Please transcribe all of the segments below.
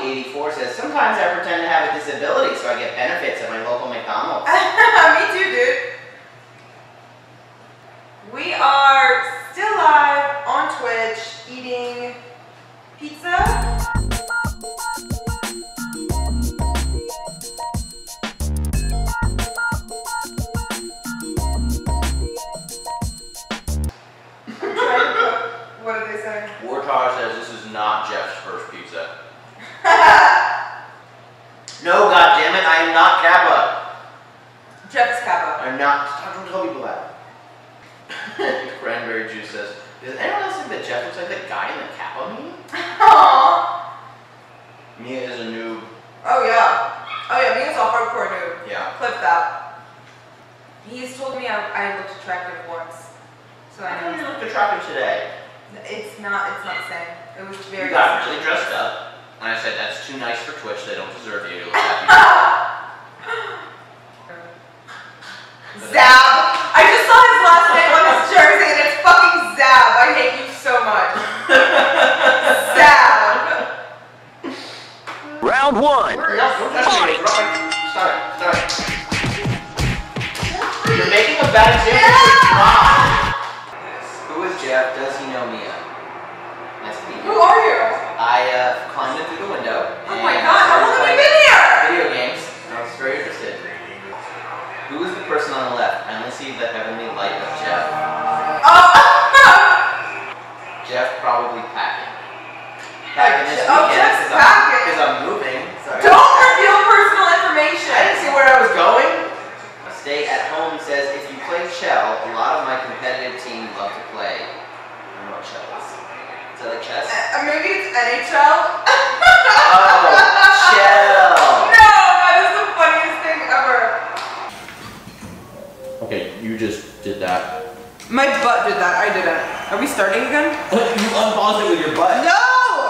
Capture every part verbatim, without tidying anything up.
eighty-four says, sometimes I pretend to have a disability so I get benefits at my local McDonald's. Me too, dude. We are still live on Twitch eating pizza. What did they say? Wartar says this is not Jeff's first pizza. No, goddammit, I am not Kappa. Jeff's Kappa. I'm not. Don't tell people that. Cranberry Juice says, does anyone else think that Jeff looks like the guy in the Kappa meme? Aww. Mia is a noob. Oh yeah. Oh yeah, Mia's a hardcore noob. Yeah. Clip that. He's told me I, I looked attractive once. So I know. You looked attractive today. It's not, it's not the same. It was very... You got really dressed up. And I said, that's too nice for Twitch. They don't deserve you to look happy. Zab! I just saw his last name on his jersey and it's fucking Zab. I hate you so much. Zab! Round one. Fight! Start it. Start it. You're making a bad example of your mom. Who is Jeff? Does he know Mia? Nice to meet you. Who are you? I uh, climbed in through the window. Oh my god, how long have you been here? Video games. I was very interested. Who is the person on the left? I only see the heavenly light of Jeff. Oh! Jeff probably packing. Packing this Oh, weekend Jeff's because I'm, packing. 'cause I'm moving. Sorry. Don't reveal personal information. I didn't see where I was going. Stay at home says, if you play Chell, a lot of my competitive team love to play. I don't know what Chell is. Is that like chess? Uh, maybe it's N H L? Oh, Chell! No, that is the funniest thing ever. Okay, you just did that. My butt did that, I didn't. Are we starting again? You unpaused it with your butt. No!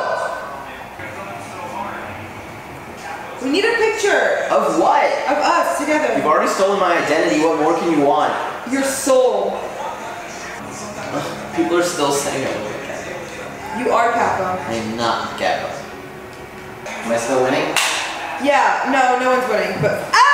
We need a picture. Of what? Of us together. You've already stolen my identity. What more can you want? Your soul. People are still saying I'm a Kappa. You are Kappa. I am not Kappa. Am I still winning? Yeah, no, no one's winning, but